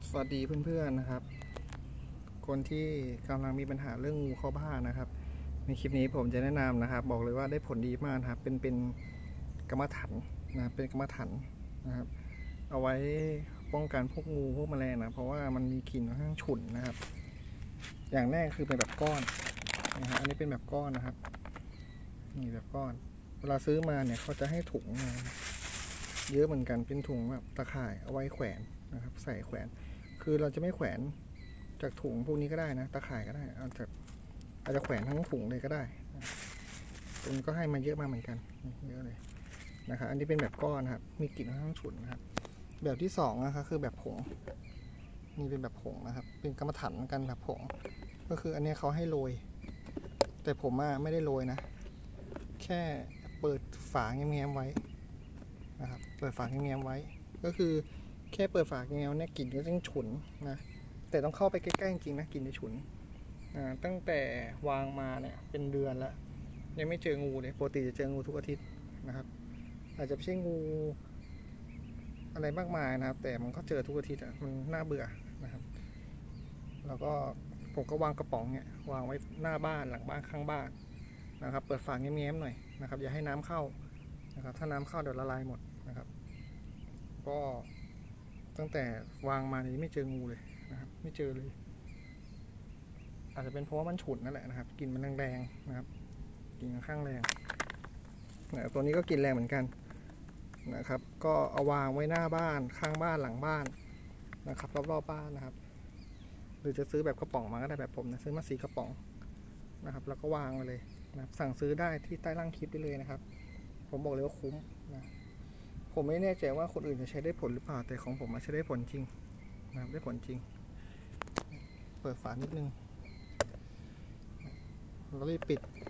สวัสดีเพื่อนๆนะครับคนที่กำลังมีปัญหาเรื่องงูเข้าบ้านนะครับในคลิปนี้ผมจะแนะนำนะครับบอกเลยว่าได้ผลดีมากครับเป็นกรรมฐานนะเป็นกรรมฐานนะครับเอาไว้ป้องกันพวกงูพวกแมลงนะเพราะว่ามันมีกลิ่นค่อนข้างฉุนนะครับอย่างแรกคือเป็นแบบก้อนนะฮะอันนี้เป็นแบบก้อนนะครับนี่แบบก้อนเวลาซื้อมาเนี่ยเขาจะให้ถุงมาเยอะเหมือนกันเป็นถุงแบบตะข่ายเอาไว้แขวนนะครับใส่แขวนคือเราจะไม่แขวนจากถุงพวกนี้ก็ได้นะตะข่ายก็ได้อาจจะแขวนทั้งถุงเลยก็ได้ตรงนี้ก็ให้มาเยอะมากเหมือนกันเยอะเลยนะครับอันนี้เป็นแบบก้อนนะครับมีกลิ่นค่อนข้างฉุนนะครับแบบที่สองนะครับคือแบบผงนี่เป็นแบบผงนะครับเป็นกรรมฐานกันแบบผงก็คืออันนี้เขาให้โรยแต่ผมไม่ได้โรยนะแค่เปิดฝาแง้มๆไว้นะครับเปิดฝาแง้มๆไว้ก็คือแค่เปิดฝาแง้มเนี่ยกลิ่นก็จะฉุนนะแต่ต้องเข้าไปใกล้ๆจริงๆนะกลิ่นจะฉุนตั้งแต่วางมาเนี่ยเป็นเดือนแล้วยังไม่เจองูเลยปกติจะเจองูทุกอาทิตย์นะครับอาจจะไม่ใช่งูอะไรมากมายนะครับแต่มันก็เจอทุกอาทิตย์มันน่าเบื่อนะครับแล้วก็ผมก็วางกระป๋องเนี่ยวางไว้หน้าบ้านหลังบ้านข้างบ้านนะครับเปิดฝาแง้มๆหน่อยนะครับอย่าให้น้ำเข้านะครับถ้าน้ำเข้าเดี๋ยวละลายหมดนะครับก็ตั้งแต่วางมานี้ไม่เจองูเลยนะครับไม่เจอเลยอาจจะเป็นเพราะว่ามันฉุนนั่นแหละนะครับกลิ่นมันแรงๆนะครับกลิ่นค่อนข้างแรงนะตัวนี้ก็กลิ่นแรงเหมือนกันนะครับก็เอาวางไว้หน้าบ้านข้างบ้านหลังบ้านนะครับรอบๆบ้านนะครับหรือจะซื้อแบบกระป๋องมาก็ได้แบบผมนะซื้อมา4 กระป๋องนะครับแล้วก็วางไว้เลยนะครับสั่งซื้อได้ที่ใต้ล่างคลิปได้เลยนะครับผมบอกเลยว่าคุ้มนะผมไม่แน่ใจว่าคนอื่นจะใช้ได้ผลหรือเปล่าแต่ของผมใช้ได้ผลจริงนะครับได้ผลจริงเปิดฝานิดนึงแล้วรีบปิด